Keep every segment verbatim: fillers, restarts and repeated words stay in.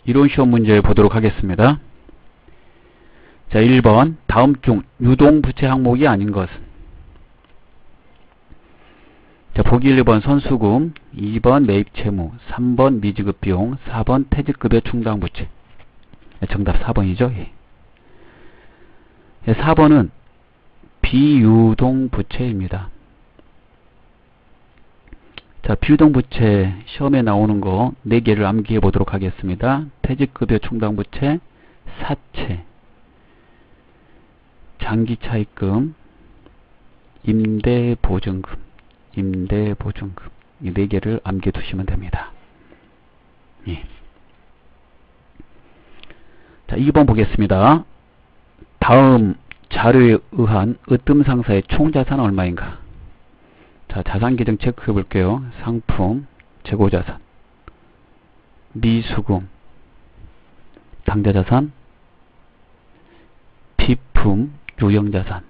이론 시험 문제 보도록 하겠습니다. 자, 일 번 다음 중 유동부채 항목이 아닌 것은? 자, 보기 일 번 선수금, 이 번 매입채무, 삼 번 미지급비용, 사 번 퇴직급여 충당부채. 정답 사 번이죠. 예. 사 번은 비유동부채입니다. 자, 비유동부채 시험에 나오는 거 네 개를 암기해 보도록 하겠습니다. 퇴직급여 충당부채, 사채, 장기차입금, 임대보증금, 임대보증금. 이 네 개를 암기해 두시면 됩니다. 예. 자, 이 번 보겠습니다. 다음 자료에 의한 으뜸상사의 총자산은 얼마인가? 자, 자산 계정 체크해 볼게요. 상품, 재고자산, 미수금, 당좌자산, 비품, 유형자산,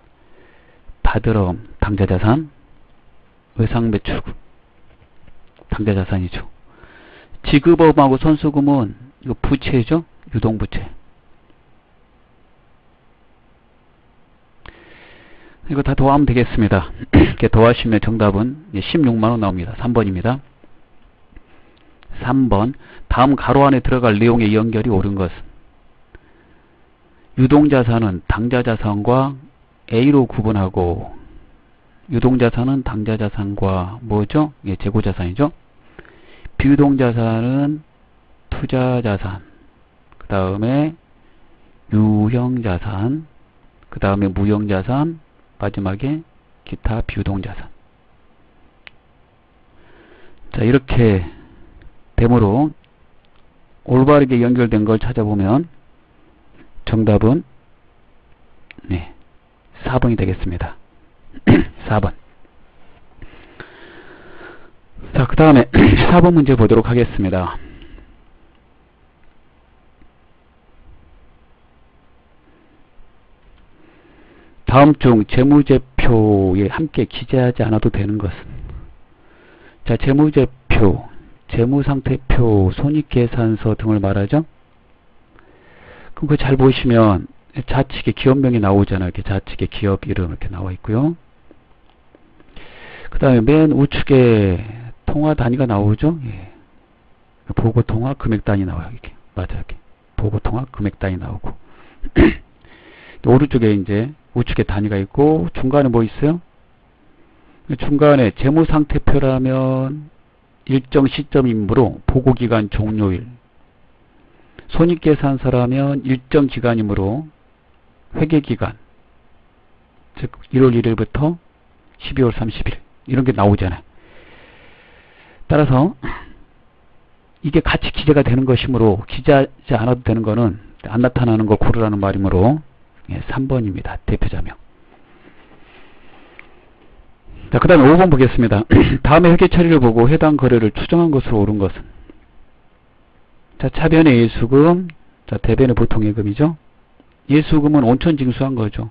받으럼, 당좌자산, 외상매출금, 당좌자산이죠. 지급업하고 선수금은 이거 부채죠? 유동부채. 이거 다 더하면 되겠습니다. 이렇게 더하시면 정답은 십육만 원 나옵니다. 삼 번입니다. 삼 번 다음 가로 안에 들어갈 내용의 연결이 옳은 것은? 유동자산은 당좌자산과 A로 구분하고, 유동자산은 당좌자산과 뭐죠? 예, 재고자산이죠. 비유동자산은 투자자산, 그 다음에 유형자산, 그 다음에 무형자산, 마지막에 기타 비유동자산. 자, 이렇게 됨으로 올바르게 연결된 걸 찾아보면 정답은 네, 사 번이 되겠습니다. 사 번. 자, 그 다음에 사 번 문제 보도록 하겠습니다. 다음 중 재무제표에 함께 기재하지 않아도 되는 것은? 자, 재무제표, 재무상태표, 손익계산서 등을 말하죠. 그럼 그 잘 보시면 좌측에 기업명이 나오잖아요. 이렇게 좌측에 기업 이름 이렇게 나와 있고요. 그 다음에 맨 우측에 통화 단위가 나오죠. 예. 보고 통화 금액 단위 나와요. 이렇게 맞아요. 이렇게 보고 통화 금액 단위 나오고. 오른쪽에 이제 우측에 단위가 있고, 중간에 뭐 있어요? 중간에 재무상태표라면 일정 시점이므로 보고기간 종료일, 손익계산서라면 일정 기간이므로 회계기간, 즉 일월 일일부터 십이월 삼십일 이런 게 나오잖아요. 따라서 이게 같이 기재가 되는 것이므로 기재하지 않아도 되는 거는 안 나타나는 걸 고르라는 말이므로 예, 삼 번입니다. 대표자명. 자, 그 다음에 오 번 보겠습니다. 다음에 회계 처리를 보고 해당 거래를 추정한 것으로 옳은 것은? 자, 차변의 예수금, 자, 대변의 보통예금이죠. 예수금은 온천징수한 거죠.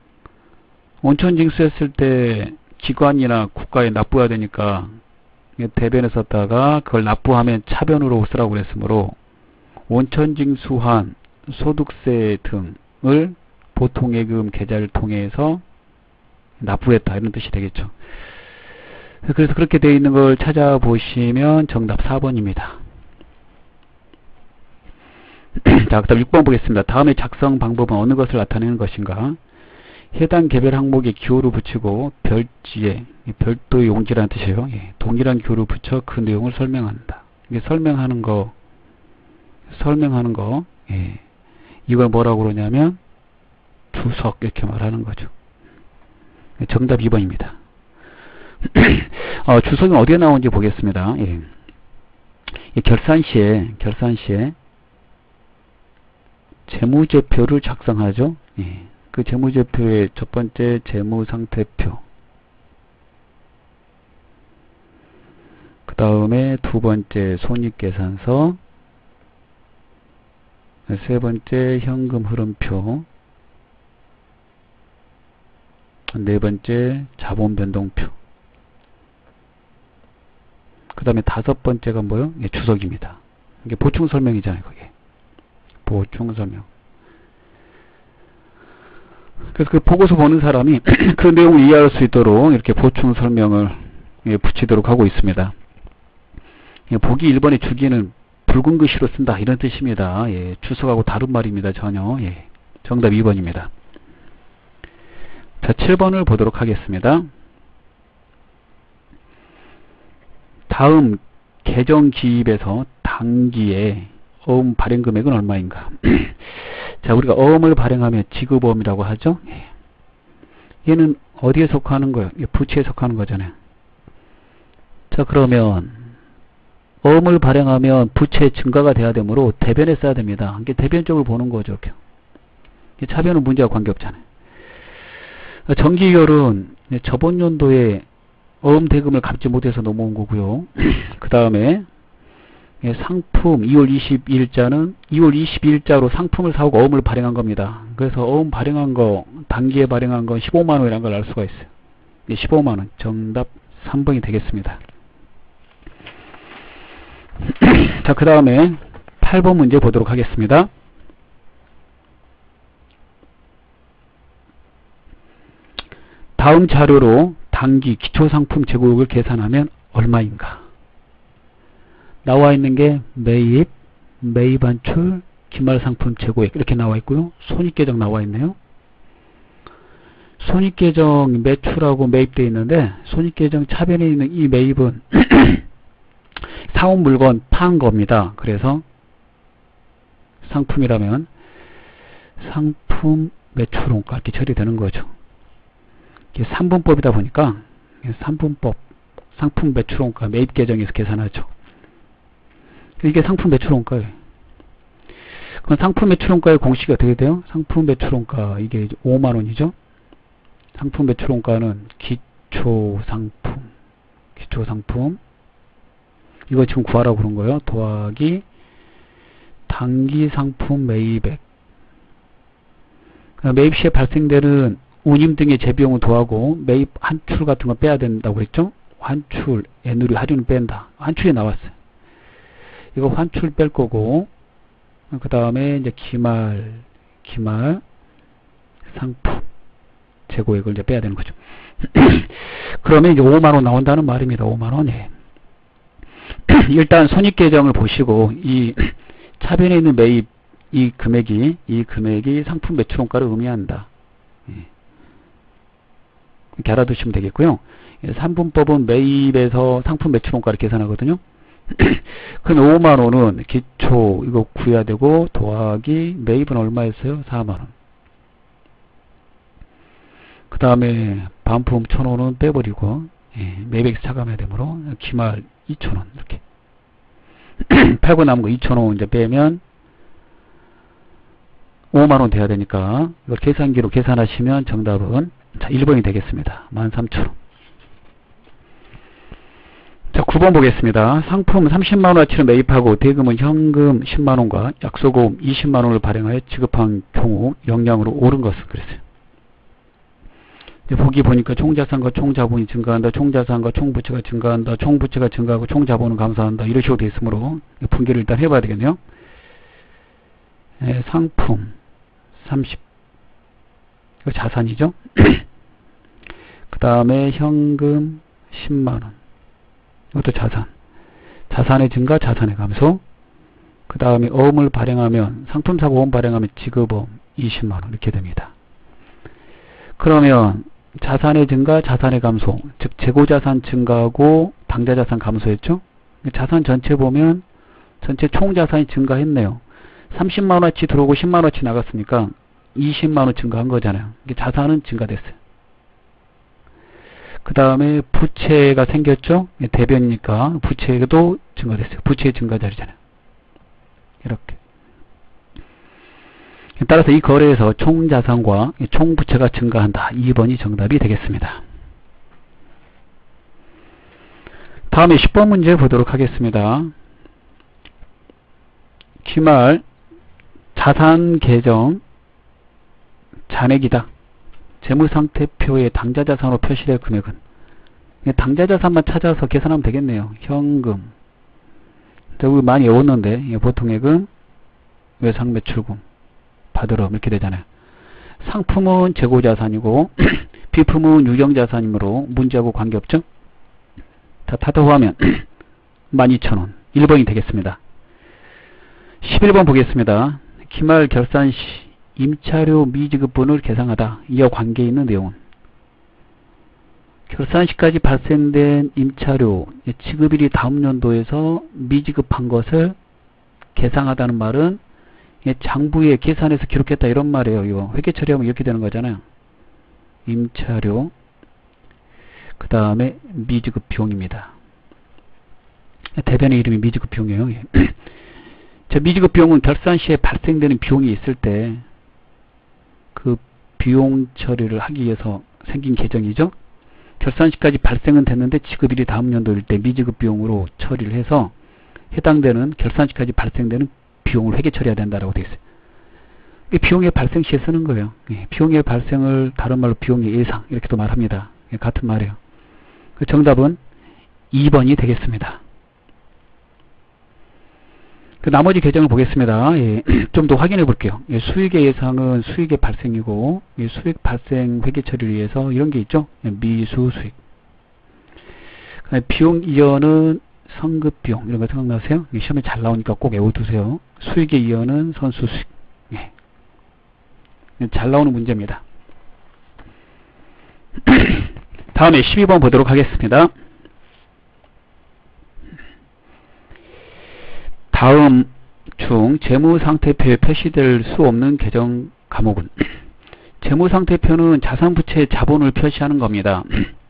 온천징수했을 때 기관이나 국가에 납부해야 되니까 대변에 썼다가 그걸 납부하면 차변으로 쓰라고 그랬으므로 온천징수한 소득세 등을 보통예금 계좌를 통해서 납부했다 이런 뜻이 되겠죠. 그래서 그렇게 되어 있는 걸 찾아보시면 정답 사 번입니다. 자, 그 다음 육 번 보겠습니다. 다음의 작성 방법은 어느 것을 나타내는 것인가? 해당 개별 항목에 기호를 붙이고 별지에, 별도의 용지라는 뜻이에요. 예, 동일한 기호를 붙여 그 내용을 설명한다. 이게 설명하는 거, 설명하는 거, 예, 이걸 뭐라고 그러냐면 주석 이렇게 말하는 거죠. 정답 이 번입니다. 어, 주석이 어디에 나오는지 보겠습니다. 예. 결산시에 결산시에 재무제표를 작성하죠. 예. 그 재무제표의 첫 번째 재무상태표, 그 다음에 두 번째 손익계산서, 세 번째 현금 흐름표, 네 번째 자본 변동표, 그 다음에 다섯 번째가 뭐요? 예, 주석입니다. 이게 보충 설명이잖아요, 그게. 보충 설명. 그래서 그 보고서 보는 사람이 그 내용을 이해할 수 있도록 이렇게 보충 설명을 예, 붙이도록 하고 있습니다. 예, 보기 일 번의 주기는 붉은 글씨로 쓴다 이런 뜻입니다. 예, 주석하고 다른 말입니다. 전혀. 예, 정답 이 번입니다. 자, 칠 번을 보도록 하겠습니다. 다음 계정 기입에서 당기의 어음 발행 금액은 얼마인가? 자, 우리가 어음을 발행하면 지급어음이라고 하죠. 얘는 어디에 속하는 거예요? 부채에 속하는 거잖아요. 자, 그러면 어음을 발행하면 부채 증가가 돼야 되므로 대변에 써야 됩니다. 이게 대변적으로 보는 거죠. 이렇게. 차변은 문제와 관계없잖아요. 정기결은 저번 연도에 어음 대금을 갚지 못해서 넘어온 거고요. 그 다음에 상품 이월 이십이일자는 이월 이십이일자로 상품을 사오고 어음을 발행한 겁니다. 그래서 어음 발행한 거, 단기에 발행한 건 십오만 원이라는 걸 알 수가 있어요. 십오만 원. 정답 삼 번이 되겠습니다. 자, 그 다음에 팔 번 문제 보도록 하겠습니다. 다음 자료로 단기 기초상품 재고액을 계산하면 얼마인가? 나와 있는 게 매입, 매입 한출, 기말상품 재고액 이렇게 나와 있고요. 손익계정 나와 있네요. 손익계정 매출하고 매입되어 있는데 손익계정 차변에 있는 이 매입은 사온 물건 판 겁니다. 그래서 상품이라면 상품 매출원가 이렇게 처리되는 거죠. 이게 삼분법이다 보니까 삼분법 상품 매출원가 매입 계정에서 계산하죠. 이게 상품 매출원가예요. 그럼 상품 매출원가의 공식이 어떻게 돼요? 상품 매출원가 이게 오만 원이죠. 상품 매출원가는 기초상품 기초상품 이거 지금 구하라고 그런 거예요. 더하기 단기상품 매입액. 매입 시에 발생되는 운임 등의 재비용을 더하고 매입 한출 같은 거 빼야 된다고 그랬죠. 환출, 애누리, 할인은 뺀다. 환출이 나왔어요. 이거 환출 뺄 거고, 그 다음에 이제 기말, 기말, 상품, 재고액을 이제 빼야 되는 거죠. 그러면 이제 오만 원 나온다는 말입니다. 오만 원. 예. 일단 손익계정을 보시고, 이 차변에 있는 매입, 이 금액이, 이 금액이 상품 매출원가를 의미한다. 예. 이렇게 알아두시면 되겠고요. 삼분법은 매입에서 상품 매출원가를 계산하거든요. 그럼 오만 원은 기초 이거 구해야 되고 더하기 매입은 얼마였어요? 사만 원. 그 다음에 반품 천 원은 빼버리고 예, 매입액 차감해야 되므로 기말 이천 원 이렇게 팔고 남은 거 이천 원 이제 빼면 오만 원 돼야 되니까 이걸 계산기로 계산하시면 정답은 자, 일 번이 되겠습니다. 만 삼천 원. 자, 구 번 보겠습니다. 상품 삼십만 원어치를 매입하고 대금은 현금 십만 원과 약소금 이십만 원을 발행하여 지급한 경우 영량으로 오른 것은 그랬어요. 보기 보니까 총자산과 총자본이 증가한다. 총자산과 총부채가 증가한다. 총부채가 증가하고 총자본은 감소한다. 이런 식으로 되어 있으므로 분기를 일단 해봐야 되겠네요. 예, 상품 삼십 이거 자산이죠. 그 다음에 현금 십만 원 이것도 자산. 자산의 증가, 자산의 감소. 그 다음에 어음을 발행하면 상품 사고 어음 발행하면 지급어음 이십만 원 이렇게 됩니다. 그러면 자산의 증가, 자산의 감소. 즉 재고자산 증가하고 당좌자산 감소했죠. 자산 전체 보면 전체 총자산이 증가했네요. 삼십만 원어치 들어오고 십만 원어치 나갔으니까 이십만 원 증가한 거잖아요. 자산은 증가됐어요. 그 다음에 부채가 생겼죠. 대변이니까 부채도 증가됐어요. 부채의 증가 자리잖아요. 이렇게. 따라서 이 거래에서 총자산과 총부채가 증가한다. 이 번이 정답이 되겠습니다. 다음에 십 번 문제 보도록 하겠습니다. 기말 자산 계정 잔액이다. 재무상태표에 당좌자산으로 표시될 금액은 당좌자산만 찾아서 계산하면 되겠네요. 현금, 자, 우리 많이 외웠는데, 예, 보통액은 외상매출금 받으러 이렇게 되잖아요. 상품은 재고자산이고 비품은 유정자산이므로 문제하고 관계없죠. 자, 타도하면 만 이천 원 일 번이 되겠습니다. 십일 번 보겠습니다. 기말 결산 시 임차료 미지급분을 계상하다. 이와 관계 있는 내용은 결산 시까지 발생된 임차료 지급일이 다음 연도에서 미지급한 것을 계상하다는 말은 장부에 계산해서 기록했다 이런 말이에요. 이거 회계 처리하면 이렇게 되는 거잖아요. 임차료 그 다음에 미지급 비용입니다. 대변의 이름이 미지급 비용이에요. 자, 미지급 비용은 결산 시에 발생되는 비용이 있을 때 그 비용 처리를 하기 위해서 생긴 계정이죠. 결산 시까지 발생은 됐는데 지급일이 다음 연도일 때 미지급 비용으로 처리를 해서 해당되는 결산 시까지 발생되는 비용을 회계 처리해야 된다라고 되어 있어요. 이 비용의 발생 시에 쓰는 거예요. 예, 비용의 발생을 다른 말로 비용의 예상 이렇게도 말합니다. 예, 같은 말이에요. 그 정답은 이 번이 되겠습니다. 그 나머지 계정을 보겠습니다. 예, 좀 더 확인해 볼게요. 예, 수익의 예상은 수익의 발생이고 예, 수익 발생 회계 처리를 위해서 이런 게 있죠. 예, 미수 수익. 비용 이연은 성급 비용 이런 거 생각나세요? 시험에 잘 나오니까 꼭 외워두세요. 수익의 이연은 선수 수익. 예. 잘 나오는 문제입니다. 다음에 십이 번 보도록 하겠습니다. 다음 중 재무상태표에 표시될 수 없는 계정 과목은 재무상태표는 자산부채의 자본을 표시하는 겁니다.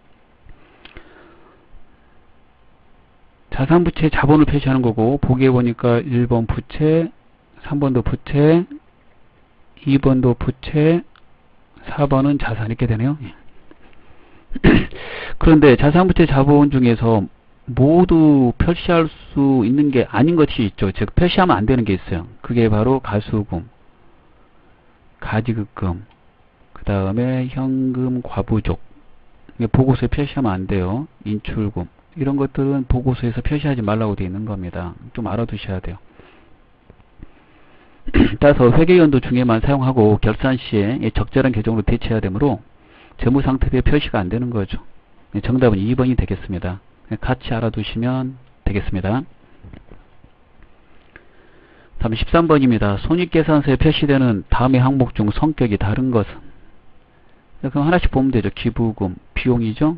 자산부채의 자본을 표시하는 거고 보기에 보니까 일 번 부채, 삼 번도 부채, 이 번도 부채, 사 번은 자산 이렇게 되네요. 그런데 자산부채 자본 중에서 모두 표시할 수 있는 게 아닌 것이 있죠. 즉 표시하면 안 되는 게 있어요. 그게 바로 가수금, 가지급금, 그 다음에 현금 과부족. 보고서에 표시하면 안 돼요. 인출금. 이런 것들은 보고서에서 표시하지 말라고 되어 있는 겁니다. 좀 알아두셔야 돼요. 따라서 회계연도 중에만 사용하고 결산 시에 적절한 계정으로 대체해야 되므로 재무상태표에 표시가 안 되는 거죠. 정답은 이 번이 되겠습니다. 같이 알아두시면 되겠습니다. 다음 십삼 번입니다. 손익계산서에 표시되는 다음의 항목 중 성격이 다른 것은? 그럼 하나씩 보면 되죠. 기부금, 비용이죠.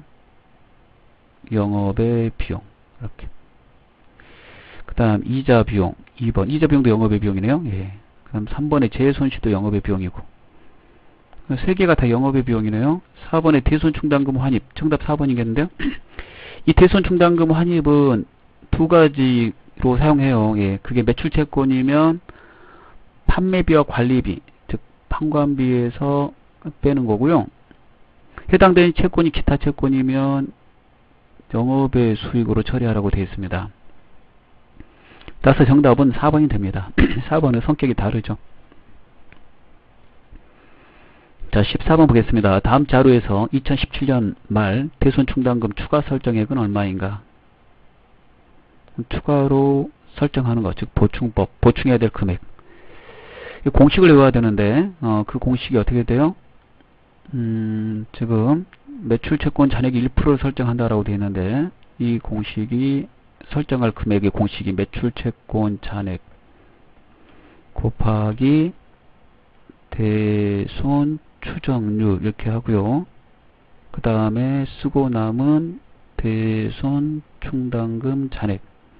영업의 비용 이렇게. 그 다음 이자 비용 이 번 이자 비용도 영업의 비용이네요. 예. 그럼 삼 번에 재손실도 영업의 비용이고 세 개가 다 영업의 비용이네요. 사 번에 대손충당금 환입 정답 사 번이겠는데요. 이 대손충당금 환입은 두 가지로 사용해요. 예. 그게 매출채권이면 판매비와 관리비 즉 판관비에서 빼는 거고요. 해당되는 채권이 기타 채권이면 영업의 수익으로 처리하라고 되어 있습니다. 따라서 정답은 사 번이 됩니다. 사 번은 성격이 다르죠. 자, 십사 번 보겠습니다. 다음 자료에서 이천십칠 년 말 대손충당금 추가 설정액은 얼마인가? 추가로 설정하는 것, 즉 보충법, 보충해야 될 금액. 공식을 외워야 되는데 어, 그 공식이 어떻게 돼요? 음, 지금 매출채권 잔액이 일 퍼센트를 설정한다라고 되어 있는데 이 공식이 설정할 금액의 공식이 매출채권 잔액 곱하기 대손 추정률 이렇게 하고요. 그 다음에 쓰고 남은 대손 충당금 잔액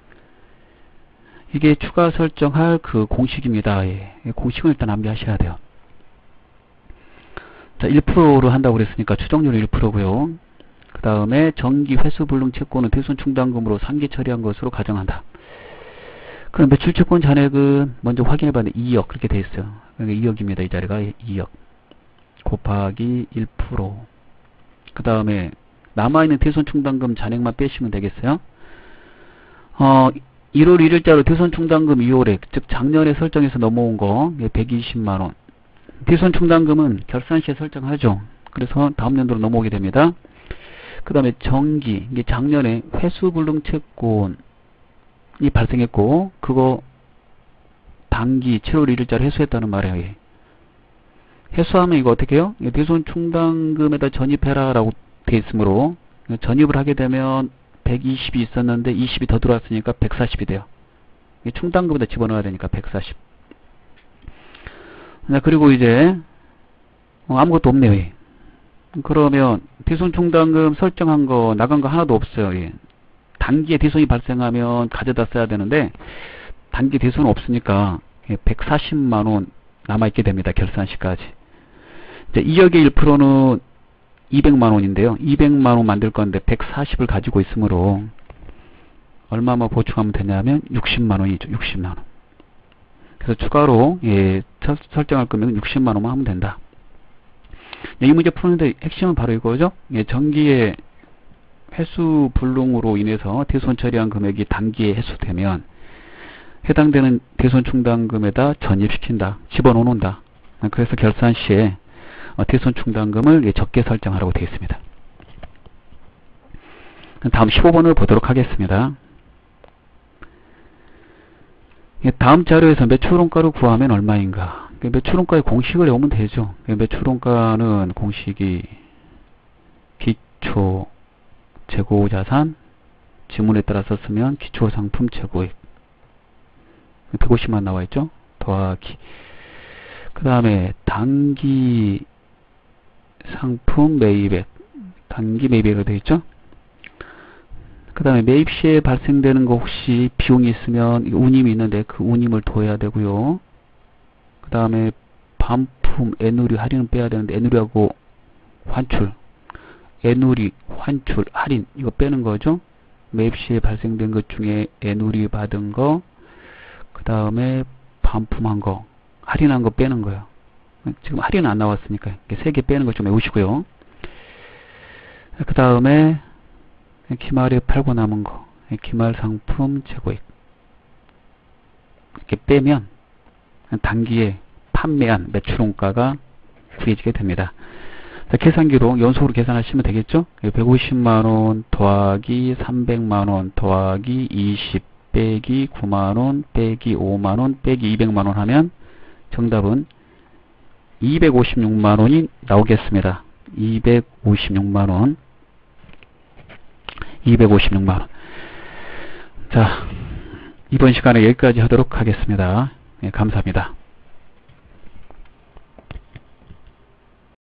이게 추가 설정할 그 공식입니다. 예. 공식은 일단 암기하셔야 돼요. 자, 일 퍼센트로 한다고 그랬으니까 추정률이 일 퍼센트고요. 그 다음에 정기 회수불능 채권은 대손 충당금으로 상기 처리한 것으로 가정한다. 그럼 매출채권 잔액은 먼저 확인해 봤는데 이억 그렇게 돼 있어요. 그러니까 이억입니다. 이 자리가 이억 곱하기 일 퍼센트. 그 다음에 남아있는 대손 충당금 잔액만 빼시면 되겠어요. 어, 일월 일일자로 대손 충당금 이월액 즉 작년에 설정해서 넘어온 거 백이십만 원. 대손 충당금은 결산 시에 설정하죠. 그래서 다음 연도로 넘어오게 됩니다. 그 다음에 정기, 이게 작년에 회수불능 채권 발생했고 그거 단기 칠월 일일자로 회수했다는 말이에요. 예. 회수하면 이거 어떻게 해요? 대손 충당금에다 전입해라 라고 돼 있으므로 전입을 하게 되면 백이십이 있었는데 이십이 더 들어왔으니까 백사십이 돼요. 충당금에다 집어넣어야 되니까 백사십. 자, 그리고 이제 어, 아무것도 없네요. 예. 그러면 대손 충당금 설정한 거 나간 거 하나도 없어요. 예. 단기에 대손이 발생하면 가져다 써야 되는데 단기 대손은 없으니까 예, 백사십만 원 남아있게 됩니다. 결산 시까지. 이제 이억의 일 퍼센트는 이백만 원인데요. 이백만 원 만들 건데 백사십을 가지고 있으므로 얼마만 보충하면 되냐면 육십만 원이죠. 육십만 원. 그래서 추가로 예, 설정할 금액은 육십만 원만 하면 된다. 예, 이 문제 푸는데 핵심은 바로 이거죠. 예, 정기의 회수 불능으로 인해서 대손 처리한 금액이 단기에 회수되면 해당되는 대손 충당금에다 전입시킨다. 집어넣는다. 그래서 결산 시에 대손 충당금을 예, 적게 설정하라고 되어 있습니다. 다음 십오 번을 보도록 하겠습니다. 예, 다음 자료에서 매출원가를 구하면 얼마인가? 매출원가의 공식을 외우면 되죠. 매출원가는 공식이 기초 재고자산 지문에 따라서 쓰면 기초상품 재고액 백오십만 나와있죠. 더하기 그 다음에 단기 상품 매입액 단기 매입액으로 되어있죠. 그 다음에 매입 시에 발생되는 거 혹시 비용이 있으면 운임이 있는데 그 운임을 둬야 되고요. 그 다음에 반품 애누리 할인은 빼야 되는데 애누리하고 환출 애누리 환출 할인 이거 빼는 거죠. 매입 시에 발생된 것 중에 애누리 받은 거 그 다음에 반품한 거 할인한 거 빼는 거예요. 지금 할인은 안 나왔으니까 세 개 빼는 거 좀 외우시고요. 그 다음에 기말에 팔고 남은 거 기말 상품 재고액 이렇게 빼면 단기에 판매한 매출원가가 구해지게 됩니다. 자, 계산기로 연속으로 계산하시면 되겠죠. 백오십만 원 더하기 삼백만 원 더하기 이십 빼기 구만 원 빼기 오만 원 빼기 이백만 원 하면 정답은 이백오십육만 원이 나오겠습니다. 이백오십육만 원 이백오십육만 원. 자, 이번 시간에 여기까지 하도록 하겠습니다. 예, 감사합니다.